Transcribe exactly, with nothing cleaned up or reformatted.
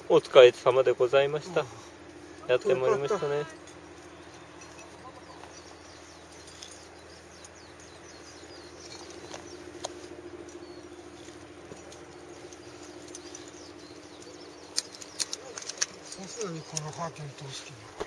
お疲れ様でございました。やってまいりましたね。 さすがにこのハートに通す気な。